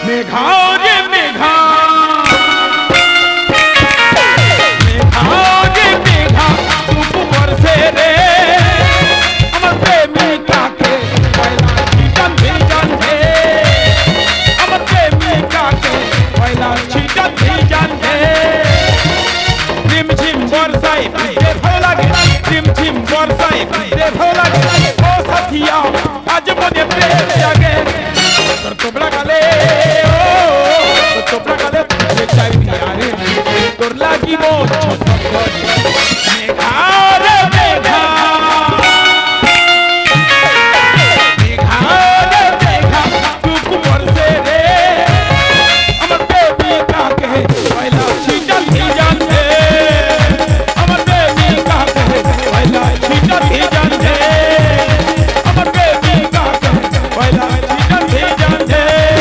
মেঘা রে মেঘা মেঘা রে মেঘা টুকু বর্ষে রে আমার প্রেমিকাকে পয়লা ছিটান ভিজান রে আমার প্রেমিকাকে পয়লা ছিটান ভিজান রে ঝিমঝিম বর্ষায় ভিজতে ভালো লাগে ঝিমঝিম বর্ষায় ভিজতে ভালো লাগে ও সাথিয়া আজ মনে প্রেম জাগে তোর তোবড়া গালে ও তোর তোবড়া গালে তুই চাই আরে তোর লাগিব ছটফট করে মেঘা রে মেঘা মেঘা রে মেঘা টুকু বর্ষে রে আমার প্রেমিকাকে পয়লা ছিটান ভিজান রে আমার প্রেমিকাকে পয়লা ছিটান ভিজান রে আমার প্রেমিকাকে পয়লা ছিটান ভিজান রে।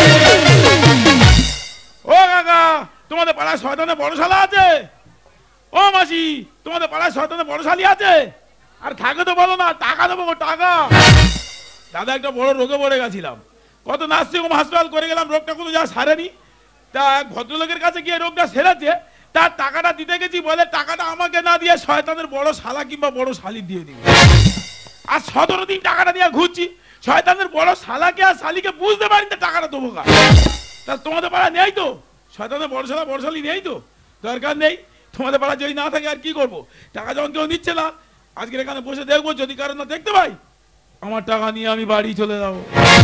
ও কাকা তোমাদের পাড়ায় শয়তানের বড় শালা আছে? ও মাসি তোমাদের পাড়ায় শয়তানের বড় শালি আছে? আর থাকে তো বলো না, টাকা দেবো টাকা। দাদা একটা বড় রোগে পড়ে গেছিলাম, কত নার্সিং হোম হাসপাতাল করে গেলাম, রোগটা কোনো যা সারেনি। তা এক ভদ্রলোকের কাছে গিয়ে রোগটা সেরেছে, তার টাকাটা দিতে গেছি, বলে টাকাটা আমাকে না দিয়ে শয়তানের বড় শালা কিংবা বড় শালি দিয়ে দিবে। আর 17 দিন টাকাটা নিয়ে ঘুরছি, শয়তানের বড় শালাকে আর শালিকে বুঝতে পারি না টাকাটা দেবো কার। তা তোমাদের পাড়া নেই তো শয়তানের বড় শালা বড় শালি? নেই তো, দরকার নেই। তোমাদের পাড়া যদি না থাকে আর কি করবো, টাকা যখন কেউ নিচ্ছে না, আজকের এখানে বসে দেখবো, যদি কারণ না দেখতে পাই আমার টাকা নিয়ে আমি বাড়ি চলে যাবো।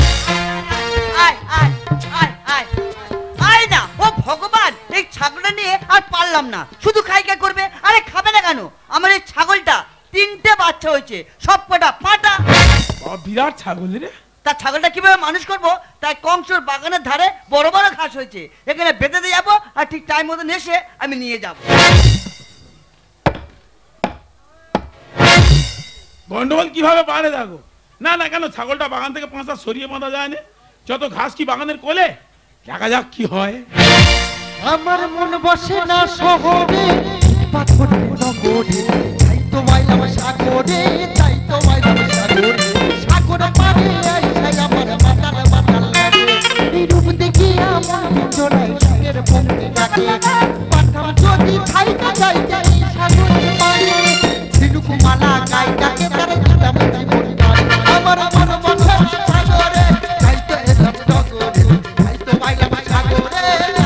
না ও ভগবান, এই ছাগলটা নিয়ে আর পারলাম না, শুধু খাইকা করবে। আরে খাবে না কেন? আমার এই ছাগলটা 3টে বাচ্চা হয়েছে, সব কটা পাটা। বিরাট ছাগল রে। তা ছাগলটা কিভাবে মানুষ করবো, তাই কংসর বাগানের ধারে বড় বড় ঘাস হয়েছে, এখানে বেঁধে দিয়ে যাবো, আর ঠিক টাইম মতন এসে আমি নিয়ে যাবো। গন্ডগোল কিভাবে পারে দেখো। না না, কেন ছাগলটা বাগান থেকে 5টা সরিয়ে বাঁধা যায় না? যত ঘাস কি বাগানের কোলে, দেখা যাক কি হয়। আমার মন বসে না শহরে, পাথরে নগরে, তাই তো বাইলাম সাগরে, তাই তো বাইলাম সাগরে, সাগরে পারে আইসাই আমার মাতাল মাতাল লাগে, এই রূপ দেখি আমার বিচলায় সুখের পঙ্ক্তি ডাকে, পাঠাম যদি খাইতে যাইতে এই সাগরে পারে, ঝিনুক মালা গাইটাকে তার দিতাম জীবন পারে, আমার মন বসে সাগরে, তাই তো এলাম নগরে, তাই তো বাইলাম সাগরে,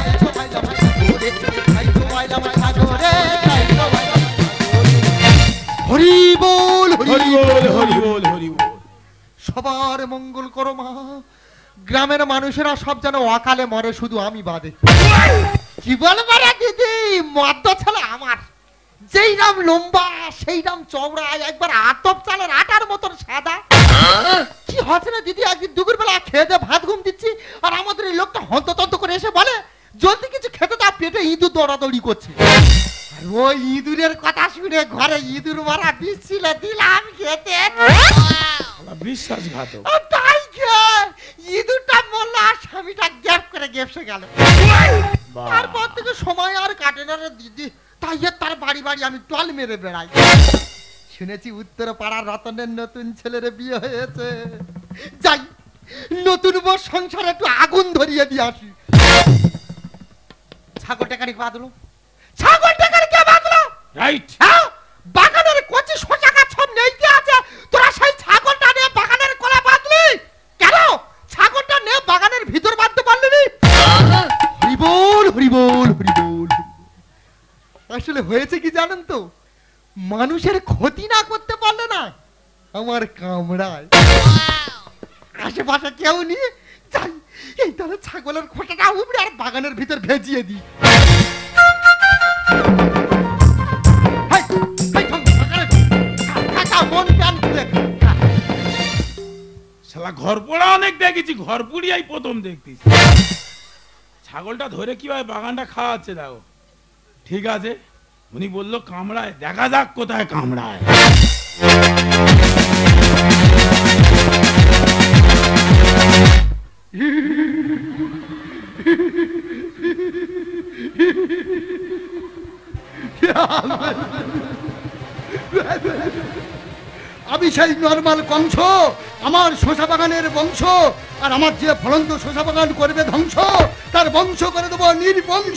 হরি বল হরি বল হরি বল হরি বল। সবার মঙ্গল করো মা। গ্রামের মানুষেরা সব যেন অকালে মরে, শুধু আমি বাদে। কি বলবো রে দিদি, মদ্য ছেলে আমার, যেই নাম লম্বা সেই নাম চওড়া, একবার আতপ চালের আটার মতন সাদা। কি হচ্ছে না দিদি, একদিন দুপুর বেলা খেয়ে দিয়ে ভাত ঘুম দিচ্ছি, আর আমাদের এই লোকটা হন্ততন্ত করে এসে বলে জলদি কিছু খেতে দাও, পেটে ইঁদুর দৌড়াদৌড়ি করছে। আর ওই ইঁদুরের কথা শুনে ঘরে ইঁদুর মারা বিষ ছিল, দিলাম খেতে, বিশ্বাসঘাতক। তাই ইঁদুরটা মরল, আর স্বামীটা গ্যাপ করে গেপসে গেল। তারপর থেকে সময় আর কাটে না রে দিদি, তাই তার বাড়ি বাড়ি আমি টল মেরে বেড়াই। শুনেছি উত্তর পাড়ার রতনের নতুন ছেলের বিয়ে হয়েছে, যাই নতুন বর সংসারে একটু আগুন ধরিয়ে দিয়ে আসি। ছাগলটা কারি বাঁধলো, ছাগলটা কারি কে বাঁধলো? রাইট। হ্যাঁ, বাগানের কচি শসা গাছ সব নেইতে আছে, তোরা সেই ছাগলটা নিয়ে বাগানের কোলা বাঁধলি কেন? ছাগলটা নিয়ে বাগানের ভিতর বাঁধতে পারলি নি? হরি বল হরি বল হরি বল। আসলে হয়েছে কি জানেন তো, মানুষের ক্ষতি না করতে পারলে না আমার কামড়ায়। আশেপাশে কেউ নিয়ে যাই, এই তাহলে ছাগলের খোঁটাটা উপরে আর বাগানের ভিতর ভেজিয়ে দিই। শালা ঘর পোড়া অনেক দেখেছি, ঘর পুড়িয়াই প্রথম দেখতেছি। ছাগলটা ধরে কিভাবে বাগানটা খাওয়াচ্ছে দেখো। ঠিক আছে, উনি বললো কামড়ায়, দেখা যাক কোথায় কামড়ায়। আমি সেই নরমাল কংস, আমার শসা বাগানের বংশ, আর আমার যে ফলন্ত শসা বাগান করবে ধ্বংস, তার বংশ করে দেবো নির্বংশ।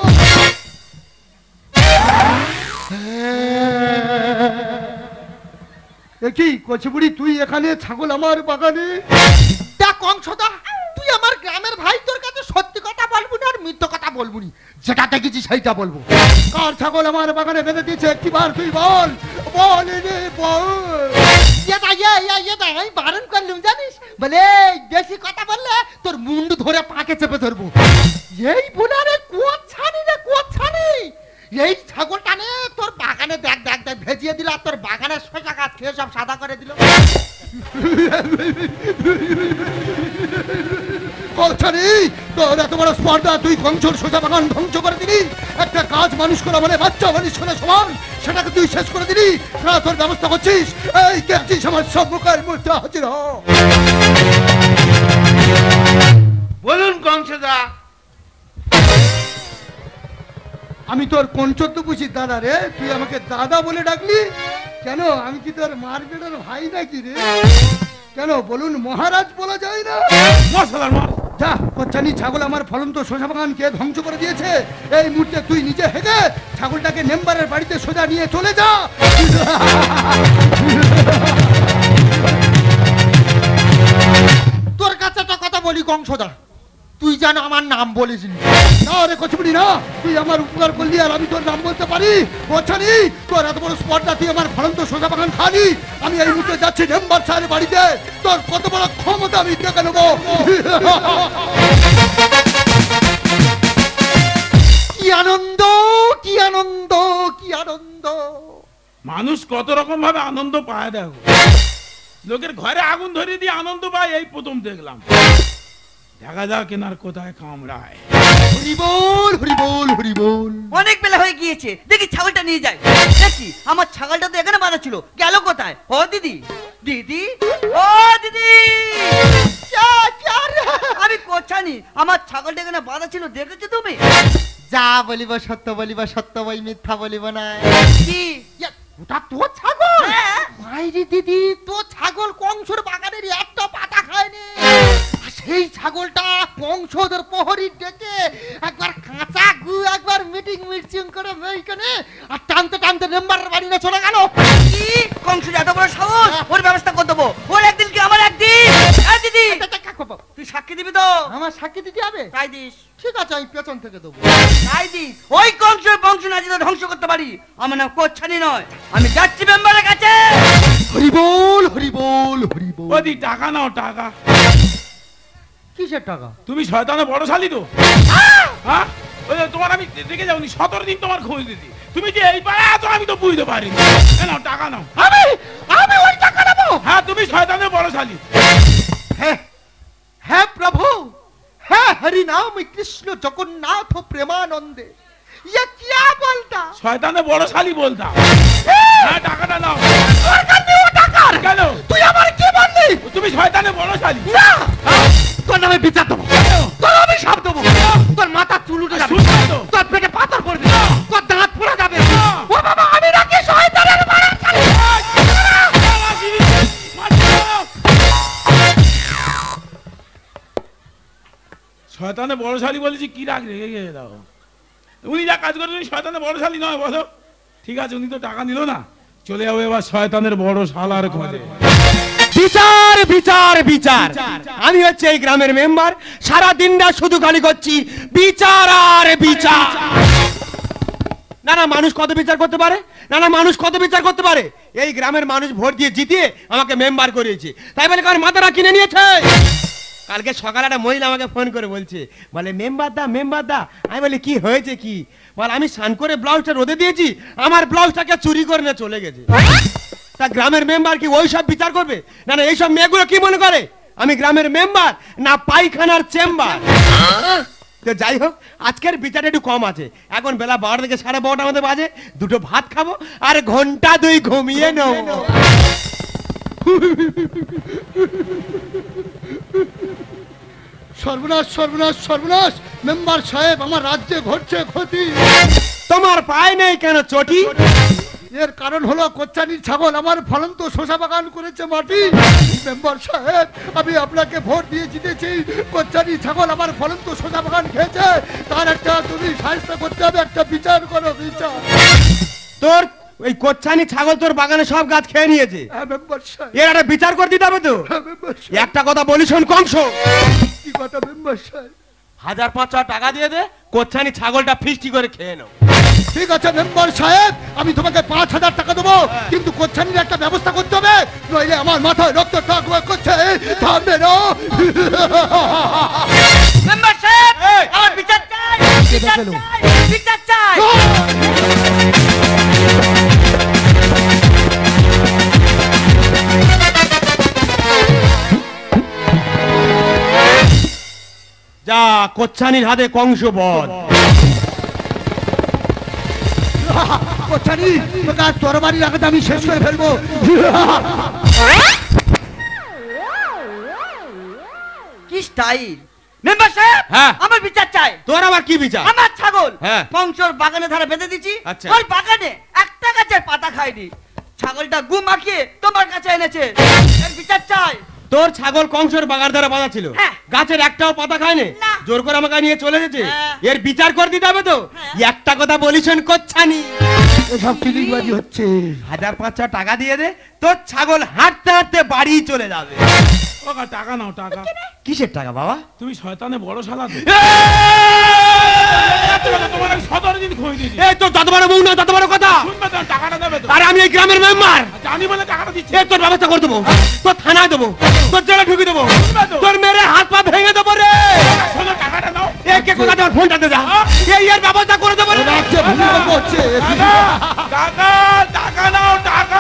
কি কচি তুই এখানে, ছাগল আমার বাগানে? দেখ কংসদা, তুই আমার গ্রামের ভাই, তোর কাছে সত্যি কথা বলবো না আর মিথ্যে কথা বলবো না, যেটা দেখেছি সেইটা বলবো। কার ছাগল আমার বাগানে বেঁধে দিয়েছে একটিবার তুই বল, বল রে বল। আমি বারণ করলুম জানিস, বলে বেশি কথা বললে তোর মুন্ডু ধরে পাকে চেপে ধরবো। এই বলে রে কোচ্ছানি রে কোচ্ছানি, এই ছাগলটা নে তোর বাগানে দেখ দেখ দেখ ভেজিয়ে দিল, আর তোর বাগানের শসা গাছ খেয়ে সব সাদা করে দিল। কোচ্ছানি, তোর এত বড় স্পর্ধা, তুই কংসর শসা বাগান ধ্বংস করে দিলি। একটা গাছ মানুষ করা মানে বাচ্চা মানুষ করা সমান, সেটাকে তুই শেষ করে দিলি। না তোর ব্যবস্থা করছিস, এই দেখছিস আমার সম্মুখের মধ্যে হাজির হ। বলুন কংসদা। আমি তোর কোন চোদ্দ বুঝি দাদা রে, তুই আমাকে দাদা বলে ডাকলি কেন? আমি কি তোর মারপেটের ভাই নাকি রে? কেন বলুন মহারাজ বলা যায় না? যা কোচ্ছানি, ছাগল আমার ফলন্ত শসা বাগানকে ধ্বংস করে দিয়েছে। এই মুহূর্তে তুই নিজে হেগে ছাগলটাকে মেম্বারের বাড়িতে সোজা নিয়ে চলে যা। তোর কাছে তো কথা বলি কংসদা, তুই যেন আমার নাম বলিস না রে কচুবুড়ি না, তুই আমার উপকার করলি আর আমি তোর নাম বলতে পারি? কোচ্ছানি, তোর এত বড় স্পর্ধা, তুই আমার ফলন্ত শসা বাগান খালি। আমি এই মুহূর্তে যাচ্ছি মেম্বার সাহেবের বাড়িতে, তোর কত বড় ক্ষমতা আমি দেখে নেবো। কি আনন্দ, কি আনন্দ, কি আনন্দ! মানুষ কত রকম ভাবে আনন্দ পায় দেখো। লোকের ঘরে আগুন ধরিয়ে দিয়ে আনন্দ পায়, এই প্রথম দেখলাম। দেখা যাক কেনার কোথায় কামড়ায়। হরি বল, হরি বল, হরি বল। অনেক বেলা হয়ে গিয়েছে, দেখি ছাগলটা নিয়ে যাই। দেখি আমার ছাগলটা তো এখানে বাঁধা ছিল, গেল কোথায়? ও দিদি, দিদি, ও দিদি, আমি কোচ্ছানি, আমার ছাগলটা এখানে বাঁধা ছিল, দেখেছো তুমি? যা বলিব সত্য বলিব, সত্য বই মিথ্যা বলিব না। কি ওটা তোর ছাগল? হ্যাঁ। মাইরি দিদি, তোর ছাগল কংসর বাগানের একটা পাতা খায়নি। আর সেই ছাগলটা কংসদের প্রহরী ডেকে একবার কাঁচা গু, একবার মিটিং মিটিং করে মেইখানে আর টানতে টানতে মেম্বারের বাড়ি নিয়ে চলে গেল। কি কংস এত বড় সাহস? ওর ব্যবস্থা করে দেবো, ওর একদিন কি আমার একদিন। এই দিদি, তুই সাক্ষী দিবি তো? আমার সাক্ষী দিতে হবে? তাই দিস। ঠিক আছে, আমি পেছন থেকে দেবো। তাই দিস। ওই কংসের বংশ না যদি ধ্বংস করতে পারি, আমার নাম কোচ্ছানি নয়। আমি যাচ্ছি মেম্বারের কাছে। হরি বল, হরি বল, হরি বল। ওদি টাকা নাও, টাকা। কিসের টাকা? তুমি শয়তানের বড় শালি তো? হ্যাঁ, ওই যে তোমার আমি দেখে যাওনি 17 দিন তোমার খোঁজ দিতি। তুমি যে এই পাড়া আছো আমি তো বুঝতে পারিনি। নাও টাকা নাও। আমি ওই টাকা নেবো? হ্যাঁ, তুমি শয়তানের বড় শালি। হে প্রভু, হে হরি নাম কৃষ্ণ জগন্নাথ প্রেমানন্দে, ये क्या बोलता? শয়তানের বড় শালি বলতা। হ্যাঁ, টাকাটা নাও। তোর কাছে ও টাকা কেন? তুই আমার কি বললি? তুমি শয়তানের বড় শালি। না, তোর নামে বিচার দেবো, তোর আমি সাপ দেবো, তোর মাথা চুল উঠে যাবে, তোর পেটে পাথর পড়বে, তোর দাঁত পড়ে যাবে। ও বাবা, আমি নাকি শয়তানের বড় শালি? শয়তানের বড় শালি বলেছি, কি রাগ রেখে গিয়ে দাও। উনি যা কাজ করেন শয়তানের বড় শালি নয় বলো? ঠিক আছে, উনি তো টাকা নিল না, চলে যাবো এবার শয়তানের বড় শালার খোঁজে। বিচার, বিচার, বিচার। আমি হচ্ছে এই গ্রামের মেম্বার, সারা দিনটা শুধু গালি করছি বিচার আর বিচার। না না, মানুষ কত বিচার করতে পারে? না না, মানুষ কত বিচার করতে পারে? এই গ্রামের মানুষ ভোট দিয়ে জিতিয়ে আমাকে মেম্বার করিয়েছে, তাই বলে কার মাথাটা কিনে নিয়েছে। কালকে সকালে একটা মহিলা আমাকে ফোন করে বলছে, বলে মেম্বার দা, মেম্বার দা। আমি বলি কি হয়েছে কি? বল আমি স্নান করে ব্লাউজটা রোদে দিয়েছি, আমার ব্লাউজটাকে চুরি করে নিয়ে চলে গেছে। তা গ্রামের মেম্বার কি ওই সব বিচার করবে? না না, এইসব মেয়েগুলো কি মনে করে আমি গ্রামের মেম্বার না পায়খানার চেম্বার? তো যাই হোক, আজকের বিচারটা একটু কম আছে। এখন বেলা 12 থেকে 12:30 মধ্যে বাজে, দুটো ভাত খাবো আর ঘন্টা 2 ঘুমিয়ে নেব। সর্বনাশ, সর্বনাশ, সর্বনাশ! মেম্বার সাহেব, আমার রাজ্যে ঘটছে ক্ষতি। তোমার পায় নেই কেন চটি? এর কারণ হলো কোচ্চানির ছাগল আমার ফলন্ত শসা বাগান করেছে মাটি। মেম্বার সাহেব, আমি আপনাকে ভোট দিয়ে জিতেছি, কোচ্চানির ছাগল আমার ফলন্ত শসা বাগান খেয়েছে, তার একটা তুমি সাহায্য করতে হবে, একটা বিচার করো, বিচার। তোর ওই কোচ্ছানি ছাগল তোর বাগানে সব গাছ খেয়ে নিয়েছে, হ্যাঁ মেম্বার সাহেব। এর একটা বিচার করে দিতে হবে তো। হ্যাঁ মেম্বার সাহেব। একটা কথা বলি শোন কংস, কি কথা মেম্বার সাহেব? 1500 টাকা দিয়ে দে, কোচ্ছানি ছাগলটা ফিস্টি করে খেয়ে নাও। ঠিক আছে মেম্বার সাহেব, আমি তোমাকে 5000 টাকা দেবো, কিন্তু কোচ্ছানির একটা ব্যবস্থা করতে হবে, নইলে আমার মাথায় রক্ত টকবক করছে, থামবে না। মেম্বার সাহেব, এই! আমার বিচার চাই, বিচার গেল? চাই, বিচার চাই। যা কোচ্ছানির হাতে কংস বধ। কোচ্ছানি, তোকে আজ তরবারির আঘাতে আমি শেষ করে ফেলবো। কি স্টাইল! মেম্বার সাহেব, হ্যাঁ। আমার বিচার চাই। তোর আবার কি বিচার? আমার ছাগল হ্যাঁ। কংসর বাগানে ধারে বেঁধে দিচ্ছি, আচ্ছা। ওই বাগানে একটা গাছের পাতা খায়নি, ছাগলটা গু মাখিয়ে তোমার কাছে এনেছে, এর বিচার চাই। তোর ছাগল কংসর বাগার দ্বারা বাঁধা ছিল, হ্যাঁ। গাছের একটাও পাতা খায়নি, না। জোর করে আমাকে নিয়ে চলে গেছে, হ্যাঁ। এর বিচার করে দিতে হবে তো। হ্যাঁ। একটা কথা বলিছেন কোচ্ছানি, এসব চিলিংবাজি হচ্ছে। 1500 টাকা দিয়ে দে, তোর ছাগল হাঁটতে হাঁটতে বাড়ি চলে যাবে। ও কাকা, টাকা নাও, টাকা। কিসের টাকা বাবা? তুমি শয়তানে বড় শালা তো। এই! তোমার আমি 17 দিন খই দিয়েছি। এই তোর যত বড় বউ না তত বড় কথা। শুনবে তো, টাকাটা দেবে তো। আরে আমি এই গ্রামের মেম্বার, জানি বলে টাকাটা দিচ্ছি। এ তোর ব্যবস্থা করে দেবো, তোর থানায় দেবো, তোর জেলে ঢুকিয়ে দেবো, তোর মেরে হাত পা ভেঙে দেবো রে। শোনো, টাকাটা নাও। এ কে কোথা থেকে ফোনটা দে যা, এই এর ব্যবস্থা করে দেবো রে। রাজ্যে ভূমিকম্প হচ্ছে। টাকা, টাকা, টাকা নাও, টাকা।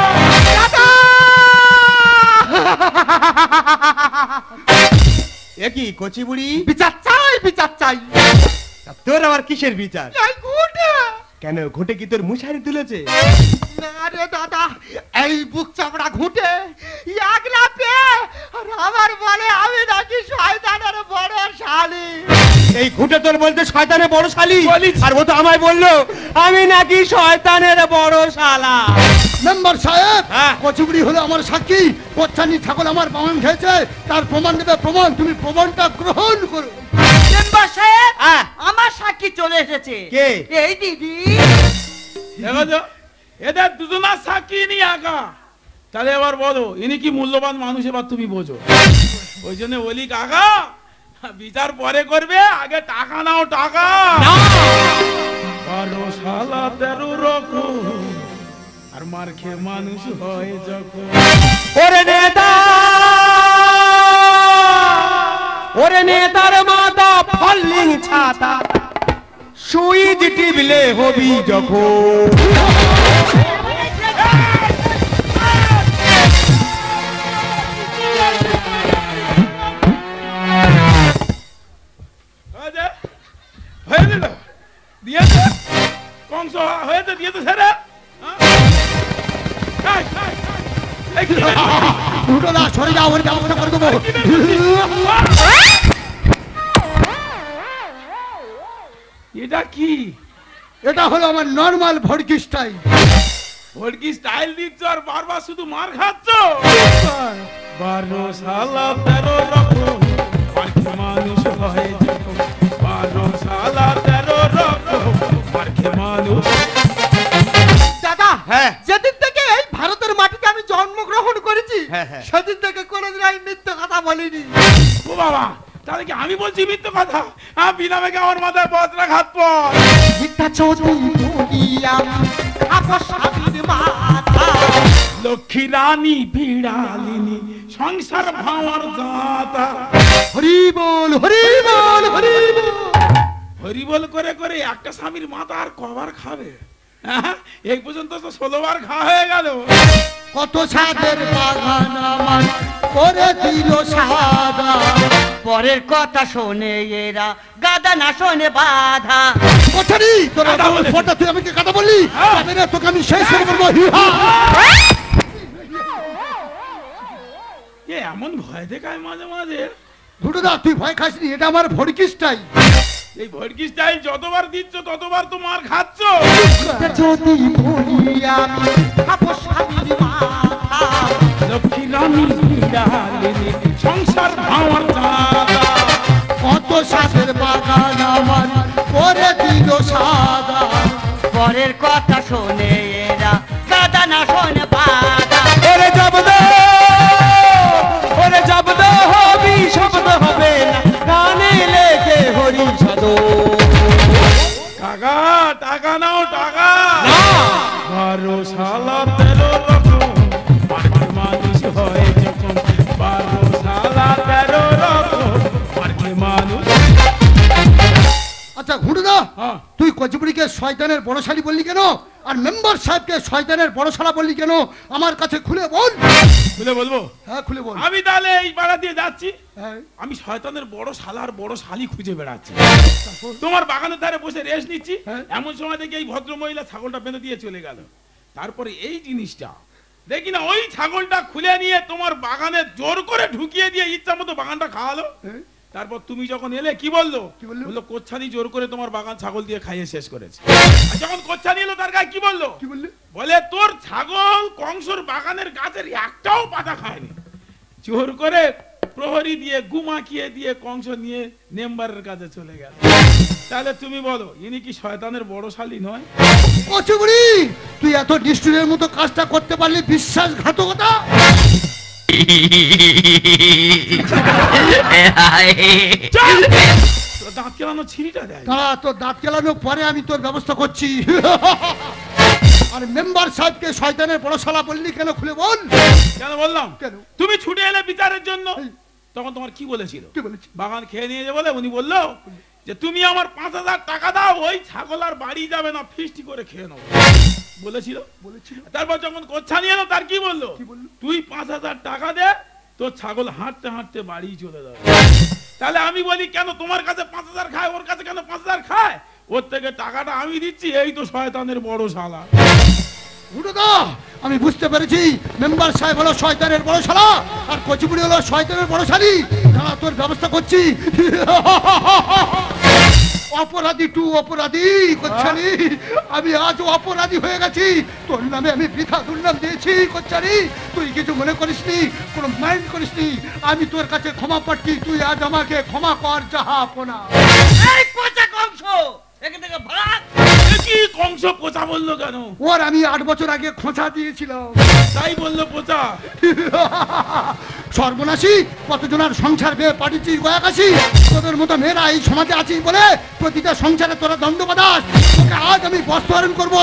এ কি কচি বুড়ি, বিচার চাই, বিচার চাই। তোর আবার কিসের বিচার? এই গুটে। কেন ঘুটে কি তোর মুশারি তুলেছে? না রে দাদা, এই বুক চামড়া ঘুটে একলা পেয়ে আর আমার বলে আমি নাকি শয়তানের বড় শালি। এই ঘুটে তোর বলতে শয়তানের বড় শালি, বলিস। আর ও তো আমায় বললো আমি নাকি শয়তানের বড় শালা। মেম্বার সাহেব, হ্যাঁ। কচুবড়ি হলো আমার সাক্ষী, কোচ্ছানি ছাগল আমার বাগান খেয়েছে, তার প্রমাণ দেবে, প্রমাণ, তুমি প্রমাণটা গ্রহণ করো। মেম্বার সাহেব, হ্যাঁ। আমার সাক্ষী চলে এসেছে। কে? এই দিদি। দেখো, এদের দুজনার সাক্ষী নি আঁকা। তাহলে এবার বলো, ইনি কি মূল্যবান মানুষ, এবার তুমি বোঝো। ওই জন্য বলি কাকা, বিচার পরে করবে, আগে টাকা নাও, টাকা। না। 12 শালা 13 রকম, আর মার খেয়ে মানুষ হয় যখন। ওরে নেতা, ওরে নেতার মাথা ফল্লিং ছাতা, সুইচ টিপলে হবি যখন। হয়েছে? হয়েছে তো? দিয়েছে? কংস হয়েছে, দিয়েছে সেরে? হ্যাঁ? এই, এই, এই, এই কি রে? দুটো না, সরে যাও, ওর ব্যবস্থা করে দেবো। এটা কি? এটা হলো আমার নর্মাল ভড়কি স্টাইল। ভড়কি স্টাইল দিচ্ছ আর বারবার শুধু মার খাচ্ছ। 12 শালা 13 রকম, মার খেয়ে মানুষ হয় যখন। 12 শালা 13 রকম, মার খেয়ে মানুষ। দাদা, হ্যাঁ। যেদিন থেকে এই ভারতের মাটিতে আমি জন্মগ্রহণ করেছি, হ্যাঁ, হ্যাঁ। সেদিন থেকে কোনোদিন আমি মিথ্যে কথা বলিনি। ও বাবা, তাহলে কি আমি বলছি মিথ্যে কথা? বিনা বেগে আমার মাথায় বজরা ঘাত পর। মিথ্যা চোদি বলিয়া খাবো স্বামীর মাথা। লক্ষ্মী রানী বিড়ালিনী সংসার ভাঙার দাতা। হরি বল, হরি বল, হরি বল। হরিবল করে করে একটা স্বামীর মাথা আর কবার খাবে? হ্যাঁ? এই পর্যন্ত তো 16 বার খাওয়া হয়ে গেল। কত ছাদের বাগান আমার করে দিল সাদা। পরের কথা শোনে এরা, গাদা না শোনে বাধা। কোথারি তোর কাদা বলে। ফোনটা তুই আমাকে কথা বললি, হ্যাঁ। আমি না তোকে আমি শেষ করে বলবো। এ এমন ভয় দেখায় মাঝে মাঝে। ঘুটুদা, তুই ভয় খাসনি, এটা আমার ভড়কি স্টাইল। এই ভড়কি স্টাইল যতবার দিচ্ছ ততবার তো মার খাচ্ছ। যদি বলি আমি খাবো স্বামীর মাথা, লক্ষ্মী রানী ডালিনী সংসার ভাঙার চাঁদা, কত সাথের বাগান আমার করে দিল সাদা। পরের কথা শোনে এরা দাদা না শোনে বাদা। ওরে জব্দ, ওরে জব্দ হবি শব্দ হবে না, কানে লেগে হরি সাধু। টাকা টাকা নাও টাকা। না। 12 শালা 13 রকম মার্কে মানুষ হয় যখন, 12 শালা 13 রকম মার্কে মানুষ। আচ্ছা ঘুরুদা, হ্যাঁ। তুই কচুপুরিকে শয়তানের বড়শালী বললি কেন, আর মেম্বার সাহেবকে শয়তানের বড়শালা বললি কেন? আমার কাছে খুলে বল। খুলে বলবো? হ্যাঁ খুলে বল। আমি তাহলে এই পাড়া দিয়ে যাচ্ছি, হ্যাঁ। আমি শয়তানের বড় শালার বড় শালি খুঁজে বেড়াচ্ছি। তোমার বাগানের ধারে বসে রেস্ট নিচ্ছি, হ্যাঁ। এমন সময় দেখি এই ভদ্র মহিলা ছাগলটা বেঁধে দিয়ে চলে গেল। তারপরে এই জিনিসটা দেখি না, ওই ছাগলটা খুলে নিয়ে তোমার বাগানে জোর করে ঢুকিয়ে দিয়ে ইচ্ছা মতো বাগানটা খাওয়ালো। হ্যাঁ। তারপর তুমি যখন এলে কি বললো? কি বললো? বললো কোচ্ছানি জোর করে তোমার বাগান ছাগল দিয়ে খাইয়ে শেষ করেছে। আর যখন কোচ্ছানি এলো তার গায়ে কি বললো? কি বললি? বলে তোর ছাগল কংসর বাগানের গাছের একটাও পাতা খায়নি, জোর করে প্রহরী দিয়ে গুমাকিয়ে দিয়ে কংস নিয়ে মেম্বারের কাছে চলে গেল। তাহলে তুমি বলো ইনি কি শয়তানের বড় শালী নয়? কচুপুরি, তুই এত নিষ্ঠুরের মতো কাজটা করতে পারলি বিশ্বাসঘাতকতা। তোর দাঁত কেলানো ছিঁড়িটা দেয়। তারা তোর দাঁত কেলানোর পরে আমি তোর ব্যবস্থা করছি। আর মেম্বার সাহেবকে শয়তানের বড়শালা বললি কেন খুলে বল। কেন বললাম? কেন? তুমি ছুটে এলে বিচারের জন্য, এই। তখন তোমার কি বলেছিল? কি বলেছি? বাগান খেয়ে নিয়ে যে বলে উনি বললো যে তুমি আমার 5,000 টাকা দাও, ওই ছাগল আর বাড়ি যাবে না, ফিস্টি করে খেয়ে নেবো বলেছিল। বলেছিল। তারপর যখন কোচ্ছানি এলো তার কি বললো? কি বললো? তুই 5,000 টাকা দে, তোর ছাগল হাঁটতে হাঁটতে বাড়ি চলে যাবে। তাহলে আমি বলি কেন তোমার কাছে 5,000 খায়, ওর কাছে কেন 5,000 খায়? ওর থেকে টাকাটা আমি দিচ্ছি, এই তো শয়তানের বড় শালা। ঘুরুদা, আমি বুঝতে পেরেছি মেম্বার সাহেব হলো শয়তানের বড়শালা আর কচুপুরি হলো শয়তানের বড়শালী। তারা তোর ব্যবস্থা করছি। অপরাধী টু অপরাধী কোচ্ছানি, আমি আজ অপরাধী হয়ে গেছি। তোর নামে আমি বৃথা দুর্নাম দিয়েছি কোচ্ছানি, তুই কিছু মনে করিসনি, কোনো মাইন্ড করিসনি। আমি তোর কাছে ক্ষমা প্রার্থী, তুই আজ আমাকে ক্ষমা কর জাহাপনা। এই পচা কংস, এখান থেকে ভাগ। এ কি কংস পোচা বললো কেন? ওর আমি 8 বছর আগে খোঁচা দিয়েছিলাম। তাই বললো পোচা? সর্বনাশী, কতজনের সংসার বেয়ে পাঠিয়েছি গয়াকাশি। তোদের মতো মেয়েরা এই সমাজে আছিস বলে প্রতিটা সংসারে তোরা দ্বন্দ্ব বাদাস। তোকে আজ আমি বস্ত্রহরণ করবো।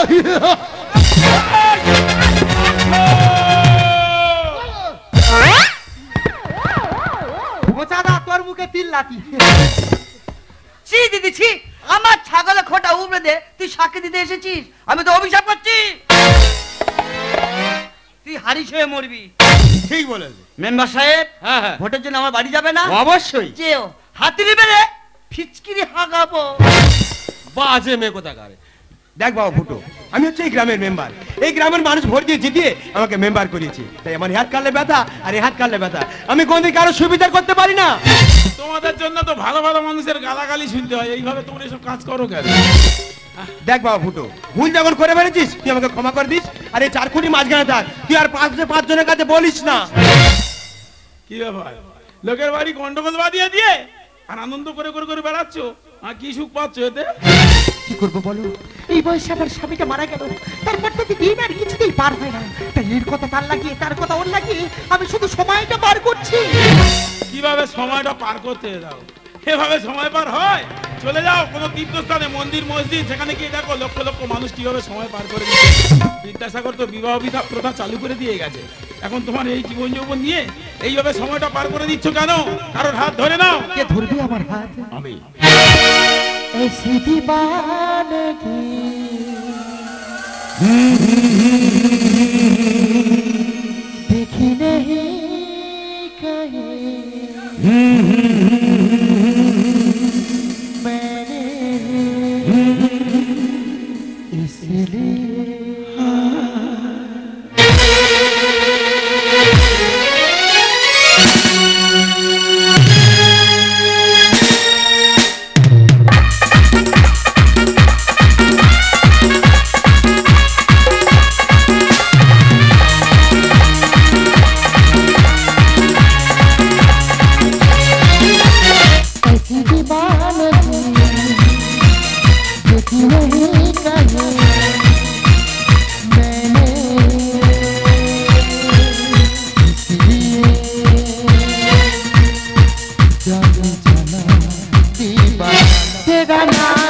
মোচাদা তোর মুখে তিল লাতি। ছি দিদি ছি, আমার ছাগলে খোটা উবড়ে দে, তুই সাক্ষী দিতে এসেছিস? আমি তো অভিশাপ করছি, তুই হারিস হয়ে মরবি। ঠিক বলেছে। মেম্বার সাহেব, হ্যাঁ হ্যাঁ ভোটের জন্য আমার বাড়ি যাবে না? অবশ্যই। যেও, হাতি নেবে ফিচকিরি হাগাবো। বাজে মেয়ে কোথাকারে। দেখ বাবা ফুটো, আমি হচ্ছে এই গ্রামের মেম্বার। এই গ্রামের মানুষ ভোট দিয়ে জিতিয়ে আমাকে মেম্বার করিয়েছে, তাই আমার হাত কাটলে ব্যথা আর এই হাত কাটলে ব্যথা। আমি কোনদিন কারো সুবিচার করতে পারি না। তোমাদের জন্য তো ভালো ভালো মানুষের গালাগালি শুনতে হয়, এইভাবে তোমরা এসব কাজ করো কেন? দেখ বাবা ফুটো, ভুল যখন করে ফেলেছিস তুই আমাকে ক্ষমা করে দিস। আর এই 4 খুঁটি মাঝখানে থাক, তুই আর 5 জনের কাছে বলিস না। কি ব্যাপার, লোকের বাড়ি গন্ডগোল বাঁধিয়ে দিয়ে আর আনন্দ করে করে করে বেড়াচ্ছ, আর কি সুখ পাচ্ছ এতে? কি করবো বলো, এই বয়সে আমার স্বামীটা মারা গেল, তারপর থেকে দিন আর কিছুতেই পার হয় না। তাই এর কথা তার লাগিয়ে, তার কথা ওর লাগিয়ে আমি শুধু সময়টা পার করছি। কিভাবে সময়টা পার করতে দাও? এভাবে সময় পার হয়? চলে যাও কোনো তীর্থস্থানে, মন্দির মসজিদ, সেখানে গিয়ে দেখো লক্ষ লক্ষ মানুষ কিভাবে সময় পার করে দিচ্ছে। বিদ্যাসাগর তো বিবাহ প্রথা চালু করে দিয়ে গেছে। এখন তোমার এই জীবন যৌবন নিয়ে এইভাবে সময়টা পার করে দিচ্ছ কেন? কারোর হাত ধরে নাও। কে ধরবি আমার হাত? আমি। ऐसी दीवानगी देखी नहीं कहीं मैंने, इसलिए तेरा नाम